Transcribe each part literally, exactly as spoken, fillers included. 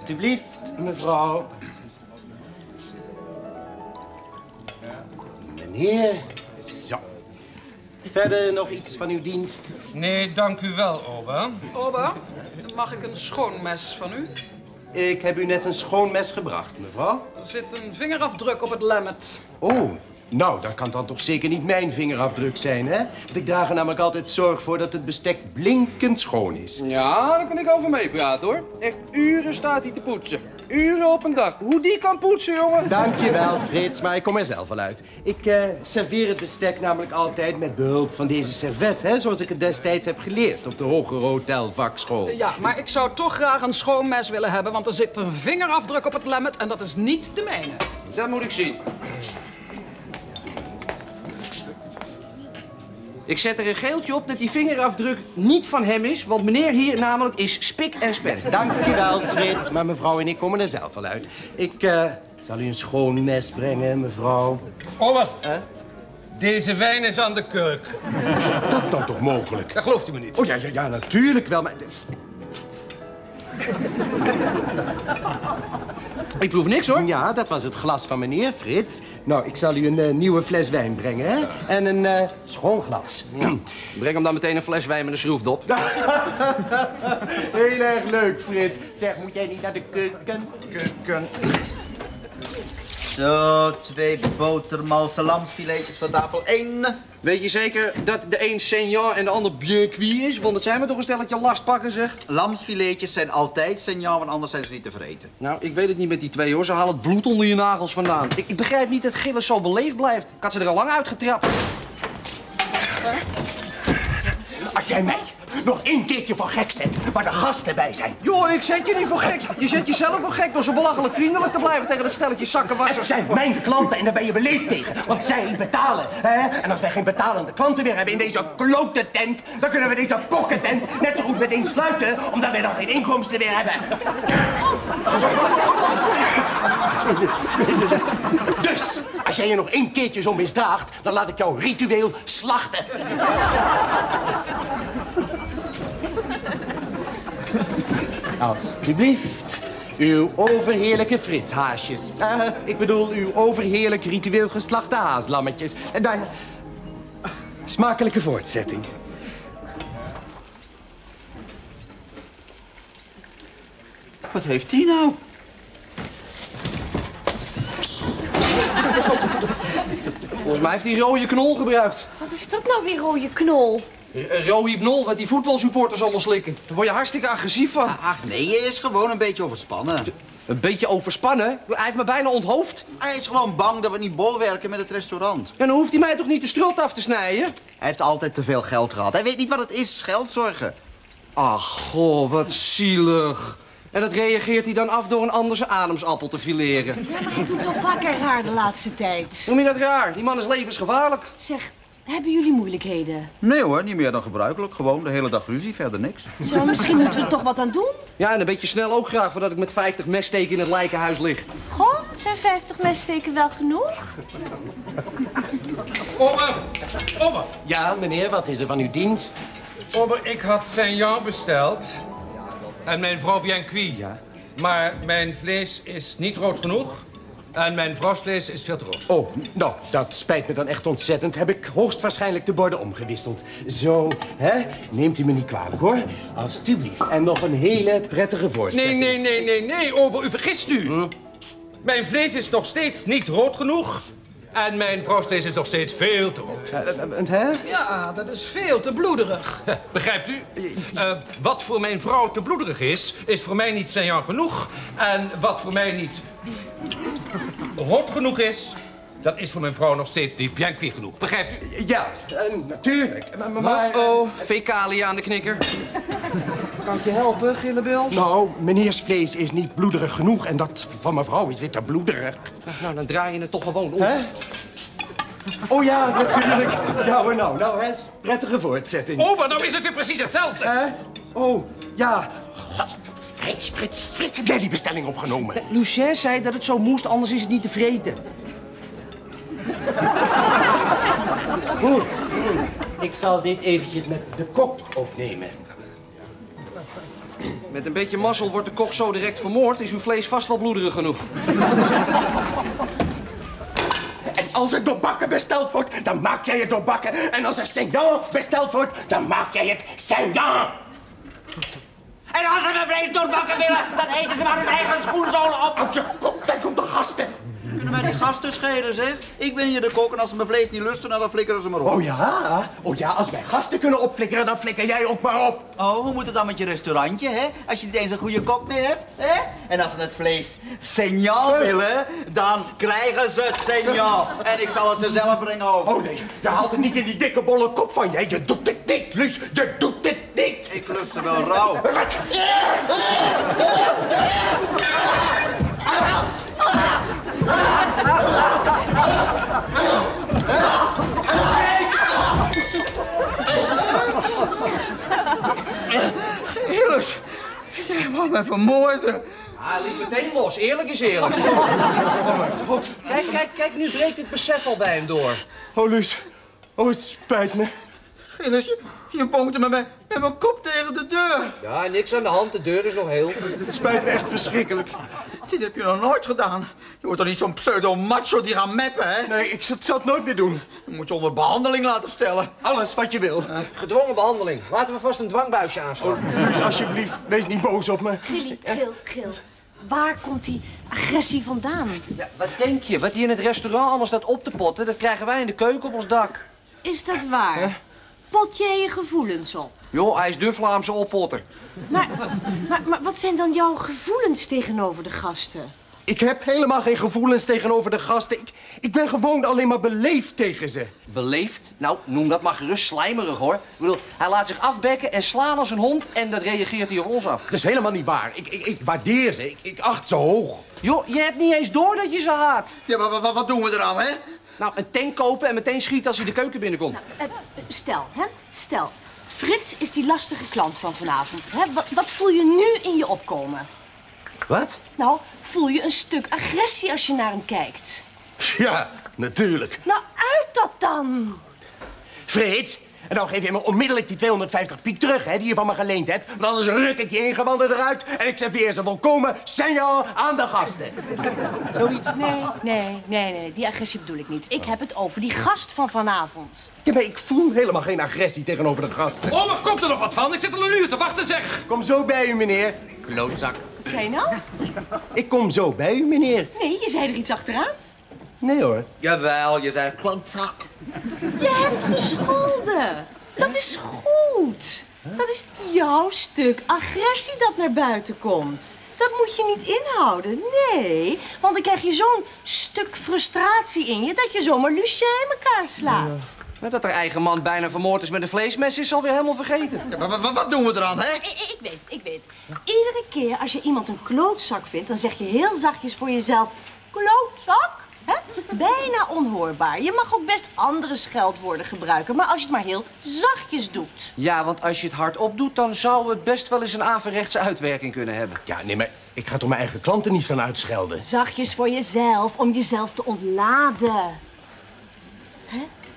Alsjeblieft, mevrouw. Meneer. Zo. Verder nog iets van uw dienst? Nee, dank u wel, ober. Ober, mag ik een schoon mes van u? Ik heb u net een schoon mes gebracht, mevrouw. Er zit een vingerafdruk op het lemmet. Oh, nou, dan kan dan toch zeker niet mijn vingerafdruk zijn, hè? Want ik draag er namelijk altijd zorg voor dat het bestek blinkend schoon is. Ja, daar kan ik over meepraten, hoor. Echt uren staat hij te poetsen. Uren op een dag. Hoe die kan poetsen, jongen. Dankjewel, Frits, maar ik kom er zelf wel uit. Ik uh, serveer het bestek namelijk altijd met behulp van deze servet, hè? Zoals ik het destijds heb geleerd op de Hogere Hotelvakschool. Ja, maar ik zou toch graag een schoon mes willen hebben, want er zit een vingerafdruk op het lemmet en dat is niet de mijne. Dat moet ik zien. Ik zet er een geeltje op dat die vingerafdruk niet van hem is, want meneer hier namelijk is spik en span. Dankjewel, Frits, maar mevrouw en ik komen er zelf wel uit. Ik uh, zal u een schoon mes brengen, mevrouw. Ober, Huh? deze wijn is aan de kurk. Is dat nou toch mogelijk? Dat gelooft u me niet. Oh ja, ja, ja, natuurlijk wel, maar... Ik proef niks, hoor. Ja, dat was het glas van meneer, Frits. Nou, ik zal u een uh, nieuwe fles wijn brengen, hè? En een uh, schoon glas. Breng hem dan meteen een fles wijn met een schroefdop. Heel erg leuk, Frits. Zeg, moet jij niet naar de keuken? Keuken. Zo, twee botermalse lamsfiletjes van tafel één. Weet je zeker dat de een seigneur en de ander bien cuit is? Want het zijn we toch een stelletje lastpakken, zeg. Lamsfiletjes zijn altijd seigneur, want anders zijn ze niet te vreten. Nou, ik weet het niet met die twee, hoor. Ze halen het bloed onder je nagels vandaan. Ik, ik begrijp niet dat Gilles zo beleefd blijft. Ik had ze er al lang uitgetrapt. Als jij mij nog één keertje voor gek zet, waar de gasten bij zijn. Joh, ik zet je niet voor gek. Je zet jezelf voor gek door zo belachelijk vriendelijk te blijven tegen dat stelletje zakkenwassers. Het zijn mijn klanten en daar ben je beleefd tegen, want zij betalen. Hè? En als wij geen betalende klanten meer hebben in deze klote tent, dan kunnen we deze pokkentent net zo goed meteen sluiten, omdat wij dan geen inkomsten meer hebben. Dus, als jij je nog één keertje zo misdraagt, dan laat ik jou ritueel slachten. Alsjeblieft. Uw overheerlijke fritshaasjes. Uh, ik bedoel, uw overheerlijk ritueel geslachte haaslammetjes. En daar... Smakelijke voortzetting. Wat heeft die nou? Volgens mij heeft hij rode knol gebruikt. Wat is dat nou weer, rode knol? Een rode knol, wat die voetbalsupporters allemaal slikken. Daar word je hartstikke agressief van. Ach nee, je is gewoon een beetje overspannen. Een beetje overspannen? Hij heeft me bijna onthoofd. Hij is gewoon bang dat we niet bolwerken met het restaurant. En dan hoeft hij mij toch niet de strot af te snijden? Hij heeft altijd te veel geld gehad. Hij weet niet wat het is, geldzorgen. Ach, goh, wat zielig. En dat reageert hij dan af door een ander zijn ademsappel te fileren. Ja, maar hij doet toch vaker raar de laatste tijd. Noem je dat raar? Die man is levensgevaarlijk. Zeg, hebben jullie moeilijkheden? Nee hoor, niet meer dan gebruikelijk. Gewoon de hele dag ruzie, verder niks. Zo, misschien moeten we er toch wat aan doen? Ja, en een beetje snel ook graag, voordat ik met vijftig messteken in het lijkenhuis lig. Goh, zijn vijftig messteken wel genoeg? Ober, ober, Ja, meneer, wat is er van uw dienst? ober, ik had seigneur besteld. En mijn vrouw bien cuit. Ja. Maar mijn vlees is niet rood genoeg. En mijn vrouwsvlees is veel te rood. Oh, nou, dat spijt me dan echt ontzettend. Heb ik hoogstwaarschijnlijk de borden omgewisseld. Zo, hè? Neemt u me niet kwalijk, hoor. Alsjeblieft. En nog een hele prettige voortzetting. Nee, nee, nee, nee, nee, ober, u vergist u. Hm? Mijn vlees is nog steeds niet rood genoeg. En mijn vrouwsvlees is nog steeds veel te rood. Uh, uh, uh, hè? Ja, dat is veel te bloederig. Begrijpt u? Uh, wat voor mijn vrouw te bloederig is, is voor mij niet seigneur genoeg. En wat voor mij niet rood genoeg is, dat is voor mijn vrouw nog steeds niet bien cuit genoeg. Begrijpt u? Ja, uh, natuurlijk. Maar... maar Oh, fecalia aan de knikker. Kan ik je helpen, Gillebel? Nou, meneers vlees is niet bloederig genoeg en dat van mevrouw is weer te bloederig. Nou, dan draai je het toch gewoon om. Hè? Oh ja, natuurlijk. Ja hoor, nou, nou, hè. Prettige voortzetting. Ober, nou is het weer precies hetzelfde. Hè? Oh, ja. God, Frits, Frits, Frits, heb jij die bestelling opgenomen? Lucien zei dat het zo moest, anders is het niet te vreten. Goed. Ik zal dit eventjes met de kok opnemen. Met een beetje mazzel wordt de kok zo direct vermoord. Is uw vlees vast wel bloederig genoeg. En als het doorbakken besteld wordt, dan maak jij het doorbakken. En als er Saint-Jean besteld wordt, dan maak jij het Saint-Jean. En als ze mijn vlees doorbakken willen, dan eten ze maar hun eigen schoenzolen op. Als je kookt, dan komt de gasten. Kunnen mij die gasten schelen, zeg? Ik ben hier de kok en als ze mijn vlees niet lusten, nou, dan flikkeren ze maar op. Oh ja? Oh ja, als wij gasten kunnen opflikkeren, dan flikker jij ook maar op. Oh, hoe moet het dan met je restaurantje, hè? Als je niet eens een goede kok meer hebt, hè? En als ze het vlees Saint-Jean willen, dan krijgen ze het Saint-Jean. En ik zal het ze zelf brengen ook. Oh nee, je haalt het niet in die dikke bolle kop van je. Je doet het niet, Luus. Je doet het niet. Ik lust ze wel rauw. Wat? Hillers, jij mag mij vermoorden. Hij liep meteen los. Eerlijk is eerlijk. Kijk, kijk, kijk. Nu breekt het besef al bij hem door. Oh, Luus. Oh, het spijt me. Hillers, je, je bonkte me met, met mijn kop tegen de deur. Ja, niks aan de hand. De deur is nog heel. Het spijt me echt verschrikkelijk. Dit heb je nog nooit gedaan. Je wordt toch niet zo'n pseudo-macho die gaat meppen, hè? Nee, ik zal het nooit meer doen. Je moet je onder behandeling laten stellen. Alles wat je wil. Gedwongen behandeling. Laten we vast een dwangbuisje aanschaffen. Dus alsjeblieft, wees niet boos op me. Gilly, Gil, Gil. Waar komt die agressie vandaan? Ja, wat denk je? Wat hier in het restaurant allemaal staat op te potten, dat krijgen wij in de keuken op ons dak. Is dat waar? Pot jij je gevoelens op? Joh, hij is de Vlaamse oppotter. Maar, maar, maar wat zijn dan jouw gevoelens tegenover de gasten? Ik heb helemaal geen gevoelens tegenover de gasten. Ik, ik ben gewoon alleen maar beleefd tegen ze. Beleefd? Nou, noem dat maar gerust slijmerig, hoor. Ik bedoel, hij laat zich afbekken en slaan als een hond en dat reageert hij op ons af. Dat is helemaal niet waar. Ik, ik, ik waardeer ze. Ik, ik acht ze hoog. Joh, je hebt niet eens door dat je ze haat. Ja, maar wat, wat doen we eraan, hè? Nou, een tank kopen en meteen schieten als hij de keuken binnenkomt. Uh, stel, hè? Stel. Frits is die lastige klant van vanavond. Hè? Wat, wat voel je nu in je opkomen? Wat? Nou, voel je een stuk agressie als je naar hem kijkt. Ja, natuurlijk. Nou, uit dat dan! Frits, en dan geef je me onmiddellijk die tweehonderdvijftig piek terug, hè, die je van me geleend hebt. Want anders ruk ik je ingewanden eruit en ik serveer ze volkomen Saint-Jean aan de gasten. Zoiets? Nee, nee, nee, nee. Die agressie bedoel ik niet. Ik heb het over die gast van vanavond. Ja, maar ik voel helemaal geen agressie tegenover de gasten. Oh, maar komt er nog wat van? Ik zit al een uur te wachten, zeg. Kom zo bij u, meneer. Klootzak. Wat zei je nou? Ik kom zo bij u, meneer. Nee, je zei er iets achteraan. Nee hoor. Jawel, je zei klootzak. Je hebt gescholden. Dat is goed. Dat is jouw stuk agressie dat naar buiten komt. Dat moet je niet inhouden, nee. Want dan krijg je zo'n stuk frustratie in je dat je zomaar Lucien in elkaar slaat. Ja. Dat er eigen man bijna vermoord is met een vleesmes is alweer helemaal vergeten. Ja, maar wat, wat doen we eraan, hè? Ik, ik weet het, ik weet het. Iedere keer als je iemand een klootzak vindt, dan zeg je heel zachtjes voor jezelf... Klootzak? Hè? Bijna onhoorbaar. Je mag ook best andere scheldwoorden gebruiken, maar als je het maar heel zachtjes doet. Ja, want als je het hardop doet, dan zou het best wel eens een averechtse uitwerking kunnen hebben. Ja, nee, maar ik ga toch mijn eigen klanten niet staan uitschelden. Zachtjes voor jezelf, om jezelf te ontladen. Hè?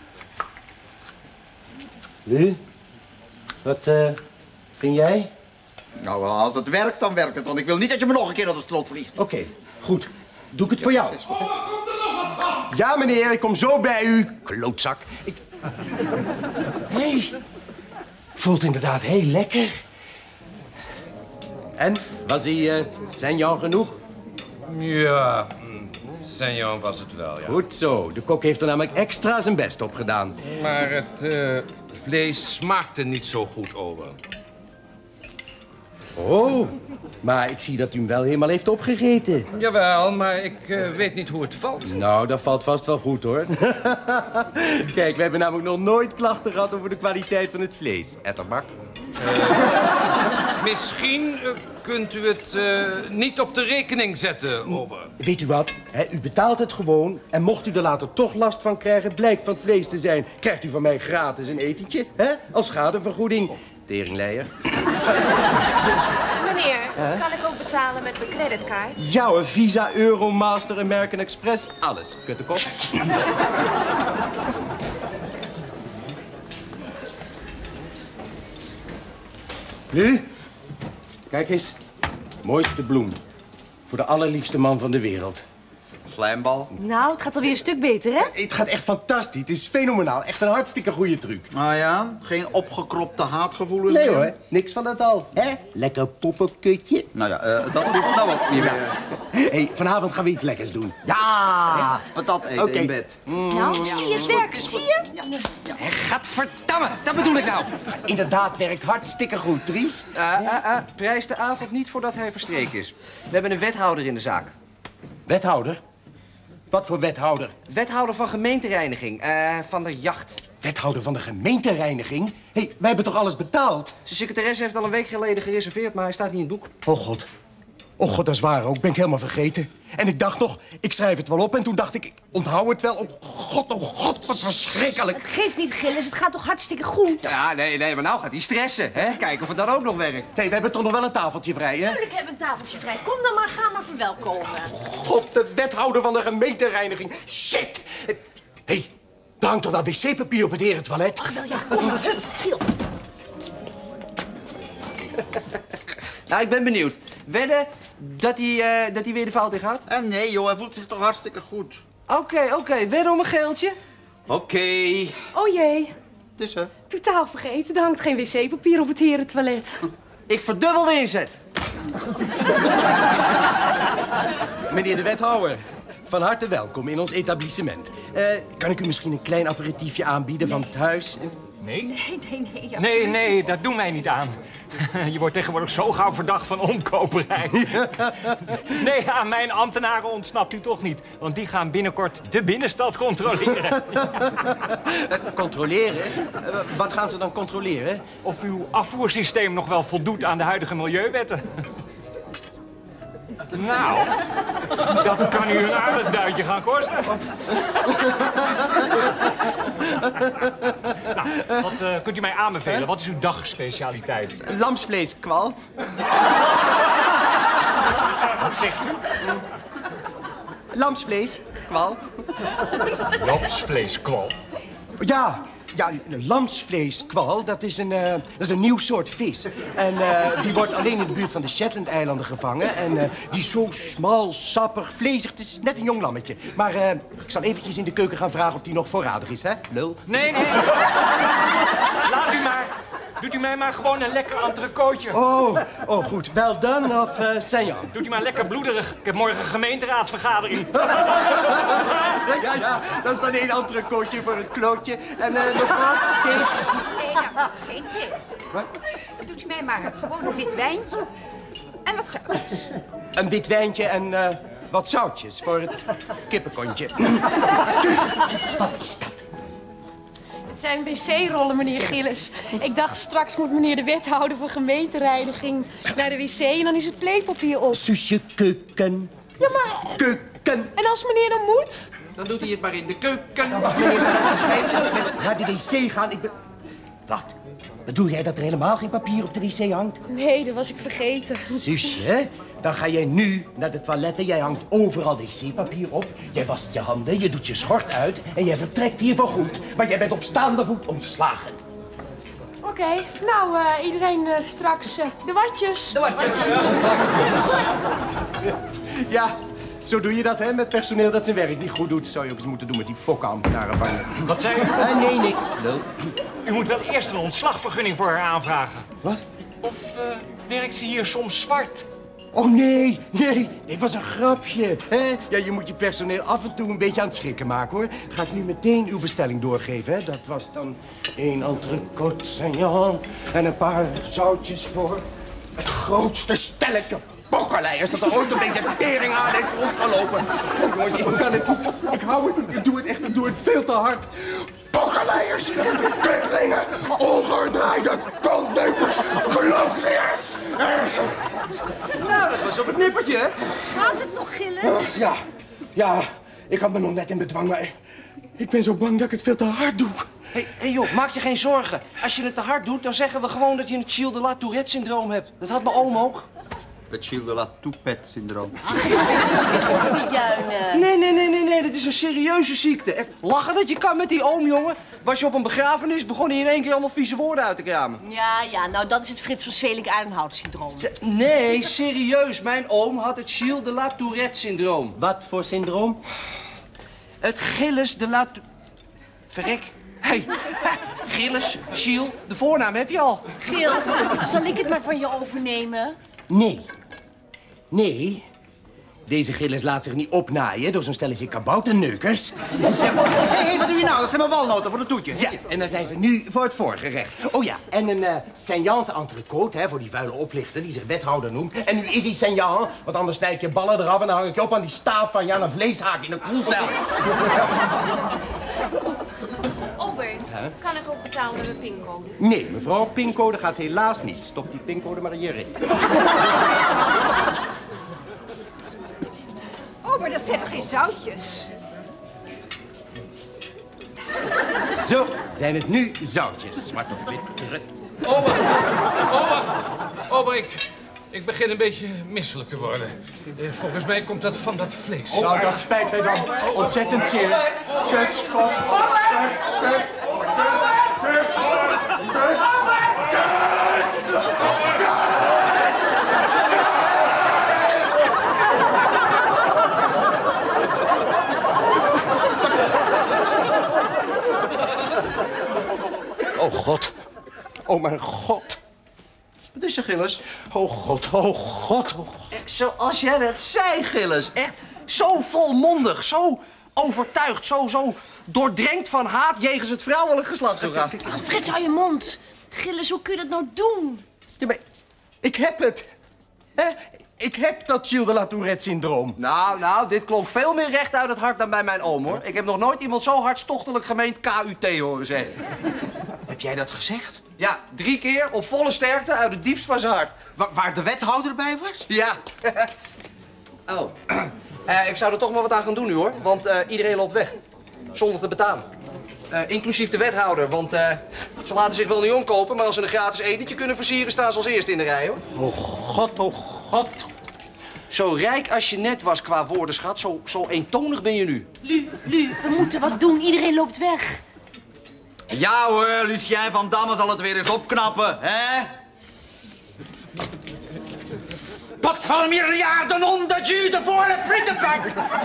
Nu? Wat uh, vind jij? Nou, als het werkt, dan werkt het. Want ik wil niet dat je me nog een keer naar de strot vliegt. Oké, okay, goed. Doe ik het voor jou. Oh, maar komt er nog wat van? Ja, meneer, ik kom zo bij u. Klootzak. Ik... Hé, hey. Voelt inderdaad heel lekker. En, was hij uh, Saint-Jean genoeg? Ja, Saint-Jean was het wel, ja. Goed zo. De kok heeft er namelijk extra zijn best op gedaan. Maar het uh, vlees smaakte niet zo goed over. Oh, maar ik zie dat u hem wel helemaal heeft opgegeten. Jawel, maar ik uh, weet niet hoe het valt. Nou, dat valt vast wel goed, hoor. Kijk, we hebben namelijk nog nooit klachten gehad over de kwaliteit van het vlees. Etterbak. Uh, misschien uh, kunt u het uh, niet op de rekening zetten, ober. Weet u wat? He, u betaalt het gewoon en mocht u er later toch last van krijgen, blijkt van het vlees te zijn, krijgt u van mij gratis een etentje, hè? Als schadevergoeding. Teringleier. Meneer, huh? Kan ik ook betalen met mijn creditcard? Ja hoor, Visa, Euromaster, American Express, alles. Kuttekop. Nu? Kijk eens. Mooiste bloem. Voor de allerliefste man van de wereld. Slijmbal. Nou, het gaat alweer een stuk beter, hè? Het gaat echt fantastisch. Het is fenomenaal. Echt een hartstikke goede truc. Nou ja, geen opgekropte haatgevoelens Nee meer? hoor, niks van dat al. Hè? Lekker poppenkutje. Nou ja, uh, dat hoeft nou ook niet meer. Hey, vanavond gaan we iets lekkers doen. Ja, patat eten Oké. in bed. Nou, zie je het werken, zie je? Hé, gadverdamme, dat bedoel ik nou. Inderdaad, werkt hartstikke goed, Tries. Uh, uh, uh, prijs de avond niet voordat hij verstreken is. We hebben een wethouder in de zaak. Wethouder? Wat voor wethouder? Wethouder van gemeentereiniging, uh, van de jacht. Wethouder van de gemeentereiniging? Hé, hey, wij hebben toch alles betaald? Zijn secretaresse heeft al een week geleden gereserveerd, maar hij staat niet in het boek. Oh god. Oh god, dat is waar ook. Ben ik helemaal vergeten. En ik dacht nog, ik schrijf het wel op. En toen dacht ik, ik onthoud het wel. Oh god, oh god, wat verschrikkelijk. Het geeft niet, Gilles. Het gaat toch hartstikke goed? Ja, nee, nee, maar nou gaat hij stressen, hè? Kijken of het dan ook nog werkt. Hé, hey, we hebben toch nog wel een tafeltje vrij, hè? Tuurlijk hebben we een tafeltje vrij. Kom dan maar, ga maar verwelkomen. God, de wethouder van de gemeentereiniging. Shit! Hé, hey, er hangt toch wel wc-papier op het herentoilet? Ach wel, ja, kom maar. Hup, schiel. Nou, ik ben benieuwd. Wedden dat hij, uh, dat hij weer de fout in gaat? En nee joh, hij voelt zich toch hartstikke goed. Oké, okay, oké. Okay. Wedden om een geeltje? Oké. Okay. Oh jee, Dus hè? totaal vergeten. Er hangt geen wc-papier op het herentoilet. Ik verdubbel de inzet. Meneer de wethouder, van harte welkom in ons etablissement. Uh, kan ik u misschien een klein aperitiefje aanbieden van het huis? Nee? Nee, nee, nee. Ja. Nee, nee, dat doen wij niet aan. Je wordt tegenwoordig zo gauw verdacht van omkoperij. Nee, aan mijn ambtenaren ontsnapt u toch niet. Want die gaan binnenkort de binnenstad controleren. Controleren? Uh, wat gaan ze dan controleren? Of uw afvoersysteem nog wel voldoet aan de huidige milieuwetten. Nou, dat kan u een aardig duitje gaan kosten. Nou, wat uh, kunt u mij aanbevelen? Wat is uw dagspecialiteit? Lamsvleeskwal. Wat zegt u? Lamsvleeskwal. Lamsvleeskwal. Ja, ja, lamsvleeskwal, dat is een, uh, dat is een nieuw soort vis. En uh, die wordt alleen in de buurt van de Shetland-eilanden gevangen. En uh, die is zo smal, sappig, vlezig. Het is net een jong lammetje. Maar uh, ik zal eventjes in de keuken gaan vragen of die nog voorradig is, hè, lul? Nee, nee. Laat u maar. Doet u mij maar gewoon een lekker entrecootje. Oh, oh goed. Wel dan of uh, Saint-Jan? Doet u maar lekker bloederig. Ik heb morgen gemeenteraadsvergadering. Ja, ja, dat is dan één entrecootje voor het klootje. En uh, mevrouw, thee? Nee, nou, geen thee. Wat? Doet u mij maar gewoon een wit wijntje. En wat zoutjes. Een wit wijntje en uh, wat zoutjes voor het kippenkontje. Wat is dat? Het zijn wc-rollen, meneer Gilles. Ik dacht, straks moet meneer de wethouder van gemeentereiniging naar de wc en dan is het pleepapier op. Susje keuken. Ja, maar... Keuken. En als meneer dan moet? Dan doet hij het maar in de keuken. Dan mag meneer naar het schijnt naar de wc gaan. Ik ben... Wat? Bedoel jij dat er helemaal geen papier op de wc hangt? Nee, dat was ik vergeten. Susje, dan ga jij nu naar de toiletten. Jij hangt overal wc-papier op. Jij wast je handen, je doet je schort uit en jij vertrekt hier voor goed. Maar jij bent op staande voet ontslagen. Oké, okay, nou uh, iedereen uh, straks uh, de watjes. De watjes. Ja, zo doe je dat, hè, met personeel dat zijn werk niet goed doet. Zou je ook eens moeten doen met die pokkenambtenaren van je. Wat zei u? Uh, nee, niks. Lul. U moet wel eerst een ontslagvergunning voor haar aanvragen. Wat? Of uh, werkt ze hier soms zwart? Oh, nee, nee, dit was een grapje. Hè? Ja, je moet je personeel af en toe een beetje aan het schrikken maken, hoor. Ga ik nu meteen uw bestelling doorgeven, hè. Dat was dan één entrecote Saint-Jan en een paar zoutjes voor het grootste stelletje pokkerlijers dat er ooit op deze tering aan heeft rondgelopen. Ik kan het niet, ik hou het niet, ik doe het echt, ik doe het veel te hard. Pokkerlijers, kutlingen, ongedraaide kontneukers, geloofsleer. Nou, dat was op het nippertje, hè? Gaat het nog, Gilles? Ja, ja, ik had me nog net in bedwang, maar ik ben zo bang dat ik het veel te hard doe. Hé, hey, hey joh, maak je geen zorgen. Als je het te hard doet, dan zeggen we gewoon dat je een Gilles de la Tourette-syndroom hebt. Dat had mijn oom ook. Het Gilles de la Toupette-syndroom. Ach, je bent niet op te juinen. Nee, nee, nee, nee, nee, dat is een serieuze ziekte. Echt lachen dat je kan met die oom, jongen. Was je op een begrafenis, begon hij in één keer allemaal vieze woorden uit te kramen. Ja, ja, nou dat is het Frits van Zwelik-Aardenhout-syndroom. Nee, serieus. Mijn oom had het Gilles de la Tourette-syndroom. Wat voor syndroom? Het Gilles de la... Tou- Verrek. Hé, hey. Gilles, Gilles, de voornaam heb je al. Gil, zal ik het maar van je overnemen? Nee. Nee. Deze Gilles laat zich niet opnaaien door zo'n stelletje kabouterneukers. Hé, hey, wat doe je nou? Dat zijn mijn walnoten voor een toetje. Ja, en dan zijn ze nu voor het voorgerecht. Oh ja, en een uh, saignante entrecote, hè, voor die vuile oplichter die zich wethouder noemt. En nu is hij saignant, want anders snij ik je ballen eraf en dan hang ik je op aan die staaf van Jan een vleeshaak in een koelcel. Albert, kan ik ook betalen met mijn pincode? Nee, mevrouw, pincode gaat helaas niet. Stop die pincode maar in je reet. Oh, maar dat zijn toch geen zoutjes? Zo, zijn het nu zoutjes. Zwart op wit, rut. Ober, ober, ober, ik, ik begin een beetje misselijk te worden. Uh, volgens mij komt dat van dat vlees. Oh, nou, dat spijt mij dan ontzettend zeer. Kutschot. Kut, kut, kut, kut, Oh, God. oh, mijn God. Wat is er, Gilles? Oh, God, oh, God, oh, God. Echt zoals jij dat zei, Gilles. Echt zo volmondig, zo overtuigd, zo, zo doordrenkt van haat jegens het vrouwelijk geslachtsorgaan. Oh, Frits, hou je mond. Gilles, hoe kun je dat nou doen? Ja, maar ik heb het. Hè? Ik heb dat Gilles de la Tourette-syndroom. Nou, nou, dit klonk veel meer recht uit het hart dan bij mijn oom, hoor. Ik heb nog nooit iemand zo hartstochtelijk gemeend K U T horen zeggen. Heb jij dat gezegd? Ja, drie keer op volle sterkte uit het diepst van zijn hart. Wa waar de wethouder bij was? Ja. Oh. Uh, ik zou er toch maar wat aan gaan doen nu, hoor. Want uh, iedereen loopt weg. Zonder te betalen. Uh, inclusief de wethouder, want uh, ze laten zich wel niet omkopen, maar als ze een gratis etentje kunnen versieren, staan ze als eerste in de rij, hoor. Oh, God, oh, God. Zo rijk als je net was qua woordenschat, zo, zo eentonig ben je nu. Lu, Lu, we moeten wat doen. Iedereen loopt weg. Ja hoor, Lucien van Damme zal het weer eens opknappen, hè? Pot van miljarden onder de voor de frietenbak!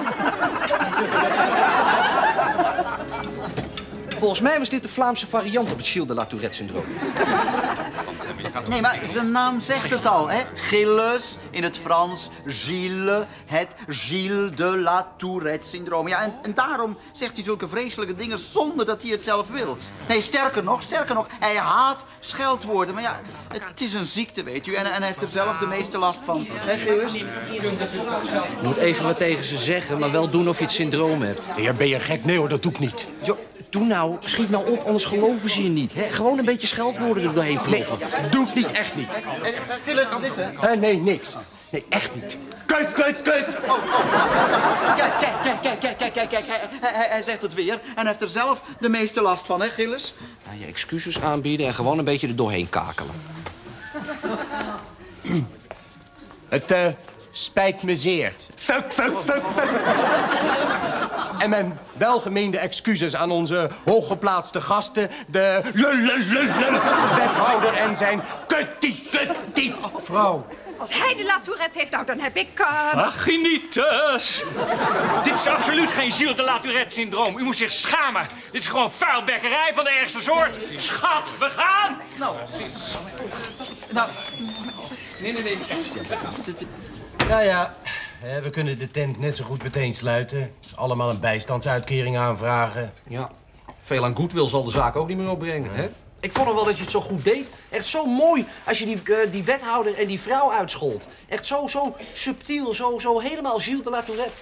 Volgens mij was dit de Vlaamse variant op het Gilles de la Tourette-syndroom. Nee, maar zijn naam zegt het al, hè? Gilles, in het Frans, Gilles, het Gilles de la Tourette-syndroom. Ja, en, en daarom zegt hij zulke vreselijke dingen zonder dat hij het zelf wil. Nee, sterker nog, sterker nog, hij haat scheldwoorden. Maar ja, het is een ziekte, weet u, en, en hij heeft er zelf de meeste last van. Hè, Gilles? Je moet even wat tegen ze zeggen, maar wel doen of je het syndroom hebt. Ja, ben je gek? Nee hoor, dat doe ik niet. Jo, doe nou, schiet nou op, anders geloven ze je niet. Hè? Gewoon een beetje scheldwoorden er doorheen ploppen. Doe ik niet, echt niet. Eh, Gilles, wat is het? Uh, nee, niks. Nee, echt niet. Kut, kut, kut. Oh, oh. Kijk, kijk, kijk, kijk, kijk, kijk, kijk, kijk. Hij, hij, hij zegt het weer en hij heeft er zelf de meeste last van, hè, Gilles? Nou, je excuses aanbieden en gewoon een beetje er doorheen kakelen. Het uh, spijt me zeer. Fuck, fuck, fuck, fuck. En mijn welgemeende excuses aan onze hooggeplaatste gasten, de wethouder en zijn kuttie, kuttie vrouw. Als hij de La Tourette heeft, nou, dan heb ik... Uh... Ach, genieters. Dit is absoluut geen Gilles de la Tourette-syndroom. U moet zich schamen. Dit is gewoon vuilbekkerij van de ergste soort. Schat, we gaan. Nou, Precies. nou, Nee, nee, nee. Nou ja, we kunnen de tent net zo goed meteen sluiten. Dus allemaal een bijstandsuitkering aanvragen. Ja, veel aan goodwill zal de zaak ook niet meer opbrengen, hè? Ik vond nog wel dat je het zo goed deed. Echt zo mooi als je die, uh, die wethouder en die vrouw uitschold. Echt zo, zo subtiel, zo, zo helemaal Gilles de la Tourette.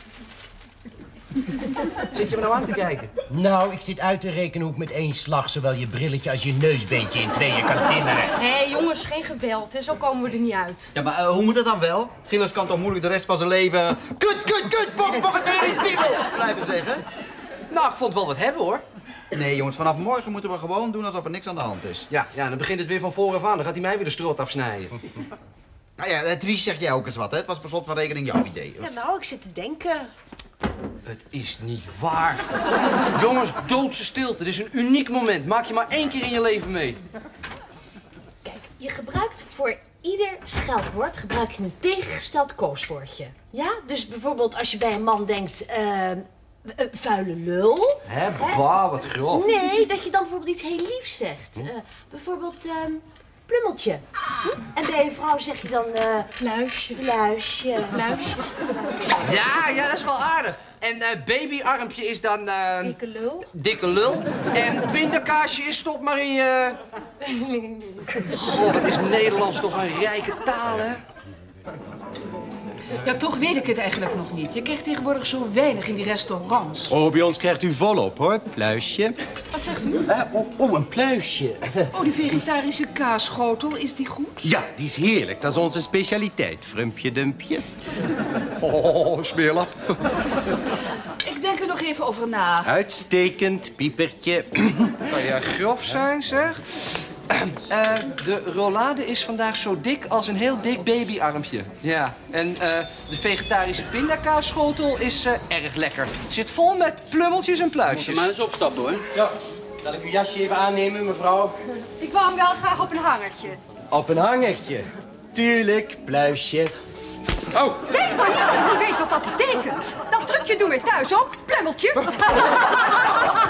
Zit je me nou aan te kijken? Nou, ik zit uit te rekenen hoe ik met één slag zowel je brilletje als je neusbeentje in tweeën kan timmeren. Nee, jongens, geen geweld. Hè. Zo komen we er niet uit. ja, maar uh, hoe moet het dan wel? Gilles kan toch moeilijk de rest van zijn leven... Kut, kut, kut, bok, bok, piemel blijven zeggen? Nou, ik vond wel wat hebben, hoor. Nee, jongens, vanaf morgen moeten we gewoon doen alsof er niks aan de hand is. Ja, ja, dan begint het weer van vooraf aan. Dan gaat hij mij weer de strot afsnijden. Nou ja, Dries, zeg jij ook eens wat, hè? Het was per slot van rekening jouw idee. Ja, nou, ik zit te denken. Het is niet waar. Jongens, doodse stilte. Dit is een uniek moment. Maak je maar één keer in je leven mee. Kijk, je gebruikt voor ieder scheldwoord gebruik je een tegengesteld kooswoordje. Ja? Dus bijvoorbeeld als je bij een man denkt, uh, uh, vuile lul. Hè, bah, wat grof. Nee, dat je dan bijvoorbeeld iets heel liefs zegt. Uh, bijvoorbeeld, uh, plummeltje. Hm? En bij een vrouw zeg je dan, uh, Luisje. Luisje. Luisje. Ja, ja, dat is wel aardig. En uh, babyarmpje is dan... Uh, Dikke lul. Dikke lul. En pindakaasje is stop maar in je... Goh, wat is Nederlands toch een rijke taal, hè? Ja, toch weet ik het eigenlijk nog niet. Je krijgt tegenwoordig zo weinig in die restaurants. Oh, bij ons krijgt u volop, hoor. Pluisje. Wat zegt u? Uh, oh, oh, een pluisje. Oh, die vegetarische kaasschotel, is die goed? Ja, die is heerlijk. Dat is onze specialiteit. Frumpje, dumpje. Oh, smeerlap. Ik denk er nog even over na. Uitstekend, piepertje. Kan jij grof zijn, zeg? Uh, de rollade is vandaag zo dik als een heel dik babyarmpje. Ja, en uh, de vegetarische pindakaasschotel is uh, erg lekker. Zit vol met plummeltjes en pluisjes. Moet je maar eens opstappen, hoor. Ja. Zal ik uw jasje even aannemen, mevrouw? Ik wou hem wel graag op een hangertje. Op een hangertje. Tuurlijk, pluisje. Oh! Denk maar niet dat je niet weet wat dat betekent. Dat trucje doen we thuis ook, plummeltje.